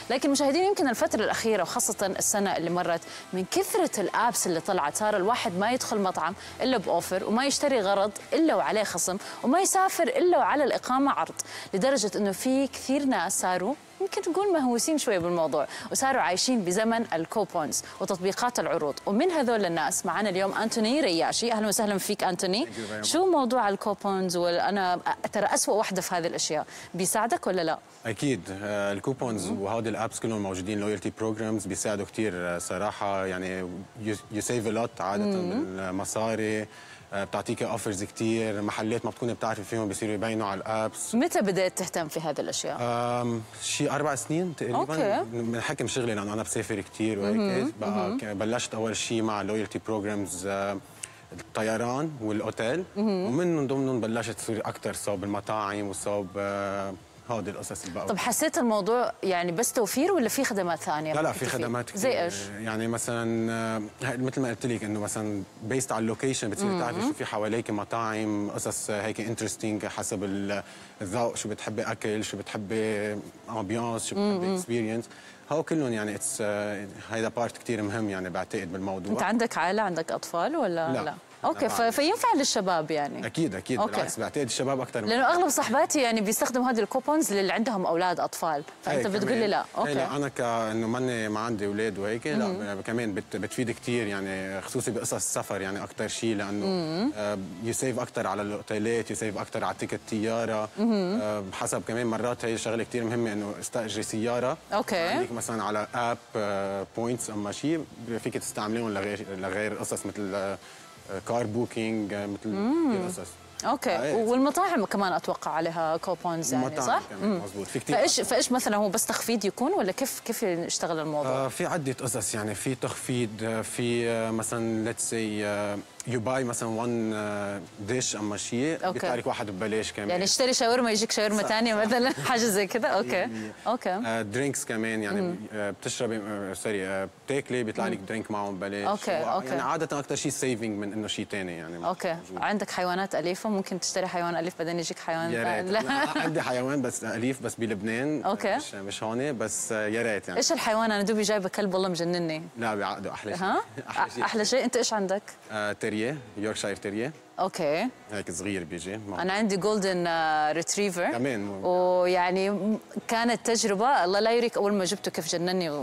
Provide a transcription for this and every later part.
لكن مشاهدين يمكن الفترة الأخيرة وخاصة السنة اللي مرت من كثرة الابس اللي طلعت صار الواحد ما يدخل مطعم إلا بأوفر، وما يشتري غرض إلا وعليه خصم، وما يسافر إلا وعلى الإقامة عرض، لدرجة إنه في كثير ناس صاروا يمكن نقول مهووسين شوي بالموضوع، وصاروا عايشين بزمن الكوبونز وتطبيقات العروض. ومن هذول الناس معنا اليوم أنتوني رياشي. أهلا وسهلا فيك أنتوني. شو موضوع الكوبونز؟ وأنا ترى أسوأ وحدة في هذه الأشياء، بيساعدك ولا لا؟ أكيد الكوبونز وهذه الأبس كلهم موجودين، لويالتي بروجرامز بيساعدوا كثير صراحة، يعني يو سيف لوت عادة بالمصاري، بتعطيك اوفرز كثير، محلات ما بتكوني بتعرفي فيهم بيصيروا يبينوا على الابس. متى بدأت تهتم في هذه الاشياء؟ شيء 4 سنين تقريبا. اوكي. من حكم شغلي لانه انا بسافر كثير وهيك، بقى بلشت اول شيء مع لويالتي بروجرامز الطيران والاوتيل، ومن ضمنهم بلشت تصير اكثر صوب المطاعم وصوب هذه القصص الباقي. طب حسيت الموضوع يعني بس توفير ولا في خدمات ثانيه؟ لا في خدمات كثير. زي ايش؟ يعني مثلا مثل ما قلت لك انه مثلا بيست على اللوكيشن بتصيري تعرفي شو في حواليك مطاعم، قصص هيك انترستينج حسب الذوق، شو بتحبي اكل، شو بتحبي امبيانس، شو بتحبي اكسبيرينس، هو كلهم يعني اتس هيدا بارت كثير مهم يعني بعتقد بالموضوع. انت عندك عائله، عندك اطفال ولا لا؟ اوكي، فينفع للشباب يعني. اكيد بالعكس بعتقد الشباب اكثر لانه اغلب صاحباتي يعني بيستخدموا هذه الكوبونز اللي عندهم اولاد اطفال، فانت بتقول لي لا. اوكي. لا انا كانه ما عندي اولاد وهيك، لا كمان بتفيد كثير يعني، خصوصي بقصص السفر يعني اكثر شيء، لانه يو سيف اكثر على الاوتيلات، يو سيف اكثر على تيكت الطياره. حسب كمان مرات هي شغله كثير مهمه انه استاجري سياره. اوكي. عندك مثلا على اب بوينتس اما شيء فيك تستعمليهم لغير قصص مثل كار بوكينج، مثل القصص. اوكي. والمطاعم كمان اتوقع عليها كوبونز يعني، صح؟ مضبوط. في كثير. فايش مثلا هو بس تخفيض يكون ولا كيف يشتغل الموضوع؟ في عده قصص يعني، في تخفيض، في مثلا ليتس سي يو باي مثلا 1 ديش اما شيء بيطلع واحد ببلاش كمان، يعني اشتري شاورما يجيك شاورما ثانيه مثلا، حاجه زي كذا. اوكي. درينكس كمان يعني، بتشربي بتاكلي بيطلع لك درينك معهم ببلاش. اوكي. يعني عاده اكثر شيء سيفنج من انه شيء ثاني يعني. اوكي. عندك حيوانات اليفه؟ ممكن تشتري حيوان اليف بعدين يجيك حيوان. لا عندي حيوان بس اليف بس بلبنان. اوكي. مش هون بس، يا ريت يعني. ايش الحيوان؟ انا دوبي جايبه كلب والله مجنني. لا بعقده احلى شيء. احلى شيء. انت ايش عندك؟ تريه، يوركشاير تريه. اوكي. هيك صغير بيجي. انا عندي جولدن ريتريفر كمان، ويعني كانت تجربه الله لا يريك اول ما جبته كيف جنني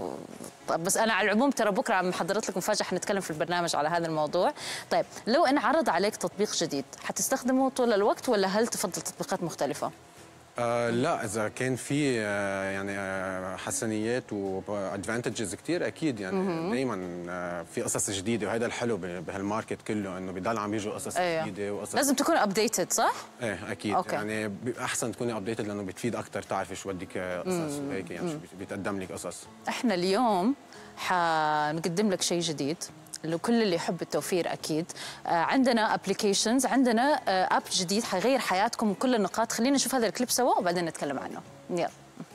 بس انا على العموم ترى بكره عم محضرت لكم مفاجاه، حنتكلم في البرنامج على هذا الموضوع. طيب لو انعرض عليك تطبيق جديد حتستخدمه طول الوقت ولا هل تفضل تطبيقات مختلفه؟ لا اذا كان في يعني حسنيات وادفانتجز كثير اكيد يعني. دائما في قصص جديده، وهذا الحلو بهالماركت كله، انه بضل عم يجوا قصص جديده وقصص لازم تكون ابديتد، صح؟ ايه اكيد. أوكي. يعني احسن تكوني ابديتد لانه بتفيد اكثر، تعرفي شو بدك قصص وهيك يعني، شو بيتقدم لك قصص. احنا اليوم حنقدم لك شيء جديد لكل اللي يحب التوفير اكيد. عندنا ابلكيشنز، عندنا اب جديد حيغير حياتكم من كل النقاط. خلينا نشوف هذا الكليب سوا وبعدين نتكلم عنه. يلا.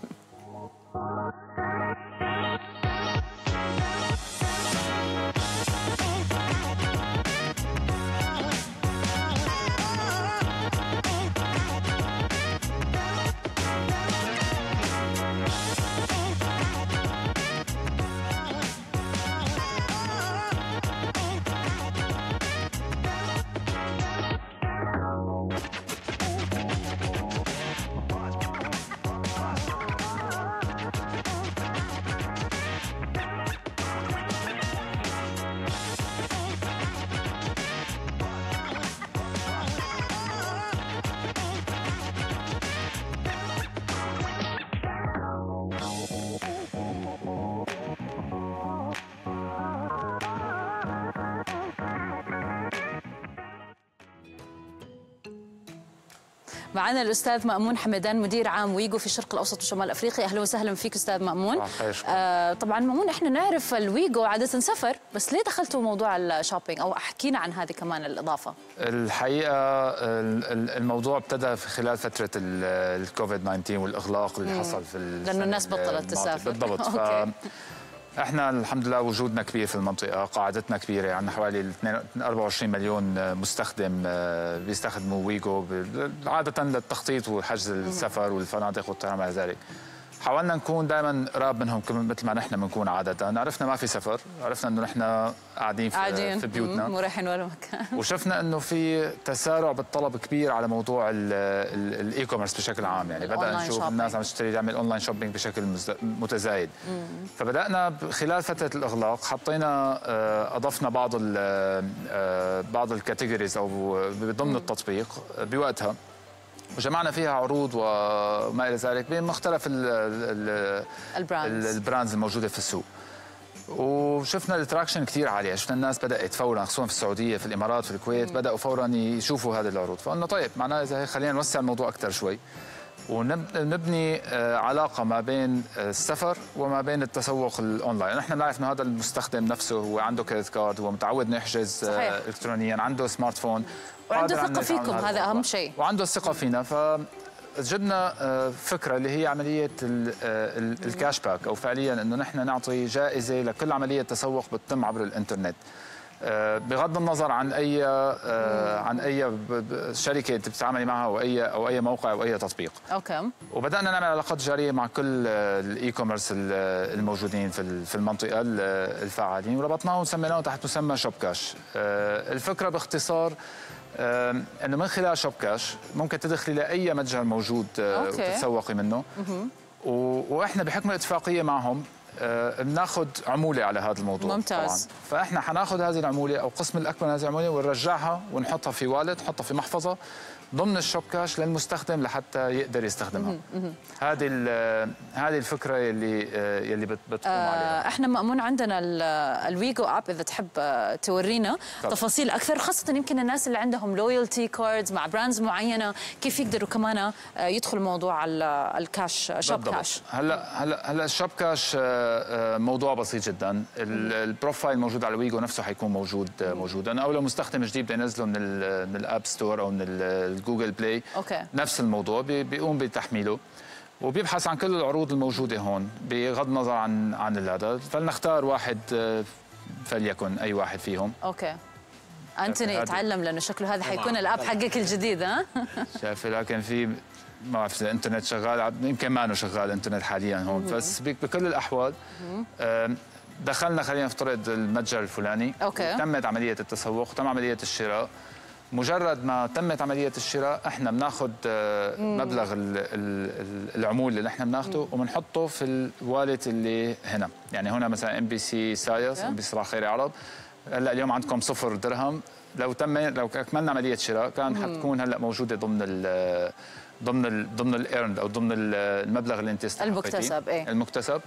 معنا الاستاذ مأمون حمدان مدير عام ويجو في الشرق الاوسط وشمال افريقيا. اهلا وسهلا فيك استاذ مأمون. طبعا مأمون احنا نعرف الويجو عاده سفر، بس ليه دخلتوا موضوع الشوبينج؟ او احكينا عن هذه كمان الاضافه. الحقيقه الموضوع ابتدى في خلال فتره الكوفيد 19 والاغلاق اللي حصل في لانه الناس بطلت تسافر. بالضبط. احنا الحمد لله وجودنا كبير في المنطقه، قاعدتنا كبيره، عندنا حوالي 24 مليون مستخدم بيستخدموا ويجو عاده للتخطيط وحجز السفر والفنادق والطيران مع ذلك. حاولنا نكون دائما قراب منهم مثل ما نحن بنكون عاده. عرفنا ما في سفر، عرفنا انه نحن قاعدين في بيوتنا مو رايحين ولا مكان. وشفنا انه في تسارع بالطلب كبير على موضوع الاي كوميرس بشكل عام. يعني بدأنا نشوف الناس عم تشتري تعمل اونلاين شوبينج بشكل متزايد. فبدأنا خلال فتره الاغلاق حطينا اضفنا بعض الكاتيجوريز او ضمن التطبيق بوقتها، وجمعنا فيها عروض وما الى ذلك بمختلف البراندز الموجوده في السوق. وشفنا الاتراكشن كثير عاليه، شفنا الناس بدات فورا خصوصا في السعوديه في الامارات في الكويت بداوا فورا يشوفوا هذه العروض. فقلنا طيب معناها اذا خلينا نوسع الموضوع اكثر شوي ونبني علاقه ما بين السفر وما بين التسوق الاونلاين. نحن بنعرف انه هذا المستخدم نفسه هو عنده كريدت كارد، هو متعود انه يحجز الكترونيا، عنده سمارت فون وعنده ثقه فيكم، هذا اهم شيء، وعنده الثقه فينا. فجبنا فكره اللي هي عمليه الكاش باك، او فعليا انه نحن نعطي جائزه لكل عمليه تسوق بتتم عبر الانترنت بغض النظر عن اي شركه انت بتتعاملي معها او اي موقع او اي تطبيق. اوكي. وبدانا نعمل علاقات جاريه مع كل الاي كوميرس الموجودين في المنطقه الفعالين، وربطناهم وسميناهم تحت مسمى شوب كاش. الفكره باختصار انه من خلال شوب كاش ممكن تدخلي لاي متجر موجود وتتسوقي منه. واحنا بحكم الاتفاقيه معهم بناخذ عموله على هذا الموضوع. ممتاز. طبعا فاحنا حناخذ هذه العموله او قسم الاكبر من هذه العموله ونرجعها ونحطها في والد، نحطها في محفظه ضمن الشوب كاش للمستخدم لحتى يقدر يستخدمها. هذه الفكره يلي بتقوم عليها. احنا مأمون عندنا الويجو اب، اذا تحب تورينا تفاصيل اكثر، خاصه يمكن الناس اللي عندهم لويالتي كاردز مع براندز معينه كيف يقدروا كمان يدخلوا موضوع الكاش شوب كاش. هلا الشوب كاش موضوع بسيط جدا. البروفايل موجود على ويجو نفسه حيكون موجود. انا اول مستخدم جديد بده ينزله من الاب ستور او من الجوجل بلاي. نفس الموضوع بيقوم بتحميله وبيبحث عن كل العروض الموجوده هون بغض النظر عن هذا. فلنختار واحد فليكن اي واحد فيهم. اوكي. انتوني يتعلم لانه شكله هذا حيكون الاب حقك الجديد. ها شايفه، لكن في ما بعرف اذا الانترنت شغال، يمكن ما انه شغال الانترنت حاليا هون. بس بكل الاحوال دخلنا خلينا نفترض المتجر الفلاني. تمت عمليه التسوق، تم عمليه الشراء. مجرد ما تمت عملية الشراء احنا بناخذ مبلغ العمولة اللي احنا بناخذه وبنحطه في الوالت اللي هنا. يعني هنا مثلا ام بي سي سايس، ام بي سي صباح خير عرب، هلا اليوم عندكم 0 درهم. لو اكملنا عملية شراء كان حتكون هلا موجودة ضمن الايرند او ضمن المبلغ اللي انت المكتسب. المكتسب.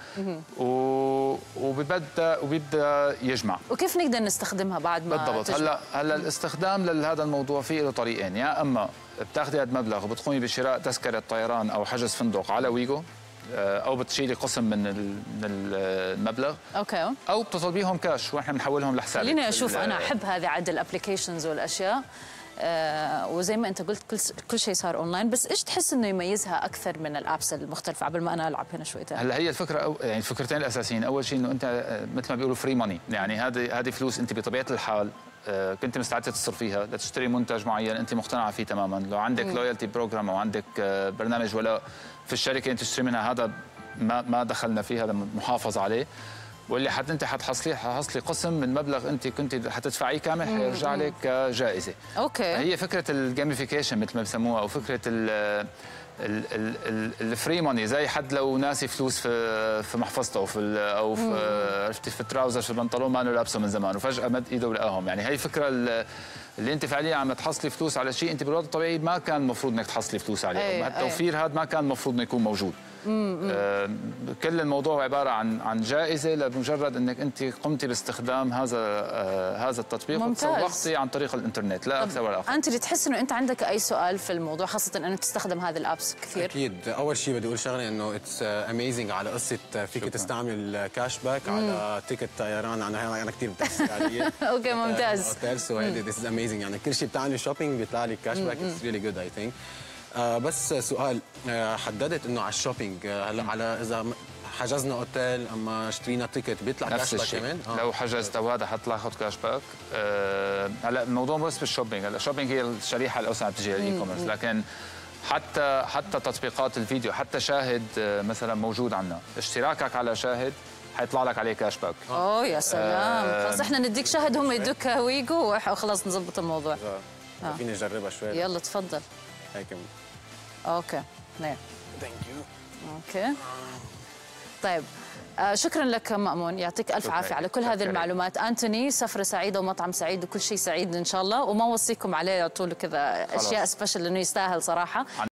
وبيبدا يجمع. وكيف نقدر نستخدمها بعد ما بالضبط تجمع؟ هلا الاستخدام لهذا الموضوع فيه له طريقين. يا اما بتاخذي هذا المبلغ وبتقومي بشراء تذكره طيران او حجز فندق على ويجو، او بتشيلي قسم من المبلغ. او بتطلبيهم كاش واحنا بنحولهم لحسابك. خليني اشوف، انا احب هذه عد الابلكيشنز والاشياء. وزي ما انت قلت كل شيء صار اونلاين، بس ايش تحس انه يميزها اكثر من الابس المختلفه قبل ما انا العب هنا شويتين؟ هلا هي الفكره يعني الفكرتين الاساسيين. اول شيء انه انت مثل ما بيقولوا فري ماني، يعني هذه فلوس انت بطبيعه الحال كنت مستعده تصرفيها لتشتري منتج معين انت مقتنعه فيه تماما. لو عندك لويالتي بروجرام او عندك برنامج ولاء في الشركه انت تشتري منها، هذا ما دخلنا فيه، هذا محافظ عليه. واللي انت حتحصلي قسم من مبلغ انت كنت حتدفعيه كامل حيرجع لك كجائزه. هي فكره الجيميفيكيشن مثل ما بسموها، او فكره الفري ماني. زي حد لو ناسي فلوس في محفظته او في عرفتي في التراوزر في البنطلون ما انه لابسه من زمان وفجاه مد ايده ولقاهم. يعني هي الفكره اللي انت فعليا عم تحصلي فلوس على شيء انت بالوضع الطبيعي ما كان المفروض انك تحصلي فلوس عليه. التوفير هذا ما كان المفروض انه يكون موجود. كل الموضوع عباره عن جائزه لمجرد انك انت قمتي باستخدام هذا التطبيق وتسوقتي عن طريق الانترنت، لا اكثر ولا اقل. انت اللي تحس انه انت عندك اي سؤال في الموضوع، خاصه انه تستخدم هذه الابس كثير؟ اكيد. اول شيء بدي اقول شغله انه اتس اميزنج على قصه فيك تستعمل كاش باك على تيكت طيران. انا كثير بتاثر علي. اوكي ممتاز. سو ذس از اميزنج، يعني كل شيء بتعملي شوبينج بيطلع لك كاش باك. اتس ريلي جود اي ثينك. بس سؤال، حددت انه على الشوبينج هلا على اذا حجزنا اوتيل اما اشترينا تيكت بيطلع كاش باك كمان؟ لو حجزت او هذا حتلاحظ كاش باك. هلا الموضوع مو بس بالشوبينج. هلا الشوبينج هي الشريحه الاوسع بتجي للاي كوميرس، لكن حتى تطبيقات الفيديو، حتى شاهد مثلا موجود عندنا، اشتراكك على شاهد حيطلع لك عليه كاش باك. اوه يا سلام. خلص احنا نديك شاهد هم يدوك ويجو وخلاص نظبط الموضوع. فيني اجربها شوي؟ يلا تفضل. هيك. اوكي نعم. ثانك يو. اوكي طيب شكرا لك مأمون، يعطيك ألف عافية على كل هذه المعلومات. أنتوني، سفرة سعيدة ومطعم سعيد وكل شيء سعيد إن شاء الله، وما وصيكم عليه على طول كذا أشياء سبيشل لأنه يستاهل صراحة.